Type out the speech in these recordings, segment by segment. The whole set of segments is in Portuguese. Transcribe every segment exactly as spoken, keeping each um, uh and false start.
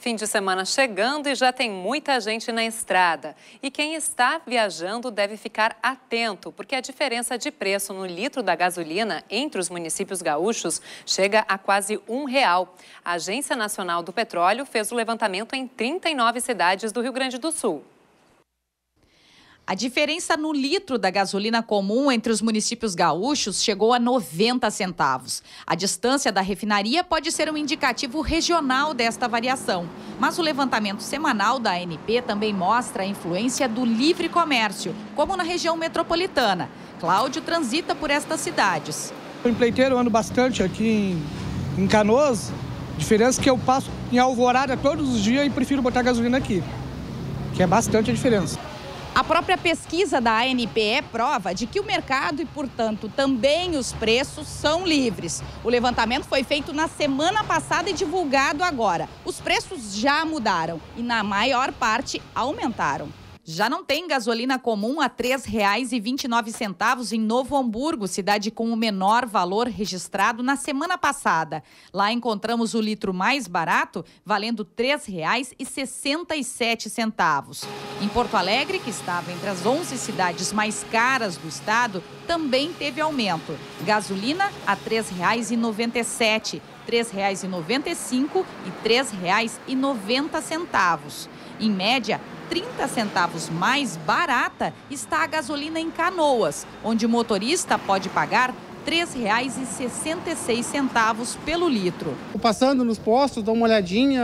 Fim de semana chegando e já tem muita gente na estrada. E quem está viajando deve ficar atento, porque a diferença de preço no litro da gasolina entre os municípios gaúchos chega a quase um real. A Agência Nacional do Petróleo fez o levantamento em trinta e nove cidades do Rio Grande do Sul. A diferença no litro da gasolina comum entre os municípios gaúchos chegou a noventa centavos. A distância da refinaria pode ser um indicativo regional desta variação. Mas o levantamento semanal da A N P também mostra a influência do livre comércio, como na região metropolitana. Cláudio transita por estas cidades. O empreiteiro eu ando bastante aqui em, em Canoas. A diferença é que eu passo em Alvorada todos os dias e prefiro botar gasolina aqui, que é bastante a diferença. A própria pesquisa da A N P é prova de que o mercado e, portanto, também os preços são livres. O levantamento foi feito na semana passada e divulgado agora. Os preços já mudaram e, na maior parte, aumentaram. Já não tem gasolina comum a três reais e vinte e nove centavos em Novo Hamburgo, cidade com o menor valor registrado na semana passada. Lá encontramos o litro mais barato, valendo três reais e sessenta e sete centavos. Em Porto Alegre, que estava entre as onze cidades mais caras do estado, também teve aumento. Gasolina a três reais e noventa e sete centavos, três reais e noventa e cinco centavos e três reais e noventa centavos. Em média, trinta centavos mais barata está a gasolina em Canoas, onde o motorista pode pagar três reais e sessenta e seis centavos pelo litro. Passando nos postos, dou uma olhadinha,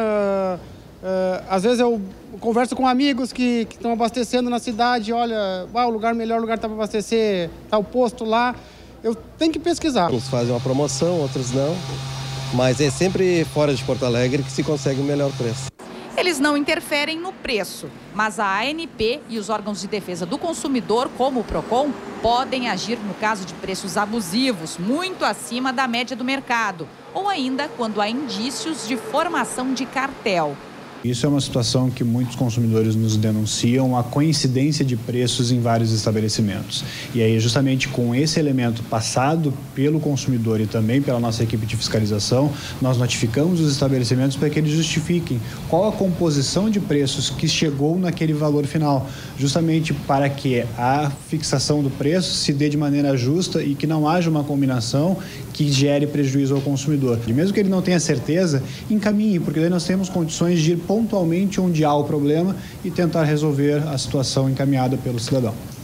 uh, às vezes eu converso com amigos que estão abastecendo na cidade, olha, ah, o lugar melhor lugar está para abastecer, está o posto lá, eu tenho que pesquisar. Uns fazem uma promoção, outros não, mas é sempre fora de Porto Alegre que se consegue o melhor preço. Eles não interferem no preço, mas a A N P e os órgãos de defesa do consumidor, como o Procon, podem agir no caso de preços abusivos, muito acima da média do mercado, ou ainda quando há indícios de formação de cartel. Isso é uma situação que muitos consumidores nos denunciam, a coincidência de preços em vários estabelecimentos. E aí, justamente com esse elemento passado pelo consumidor e também pela nossa equipe de fiscalização, nós notificamos os estabelecimentos para que eles justifiquem qual a composição de preços que chegou naquele valor final, justamente para que a fixação do preço se dê de maneira justa e que não haja uma combinação que gere prejuízo ao consumidor. E mesmo que ele não tenha certeza, encaminhe, porque daí nós temos condições de ir pontualmente onde há o problema e tentar resolver a situação encaminhada pelo cidadão.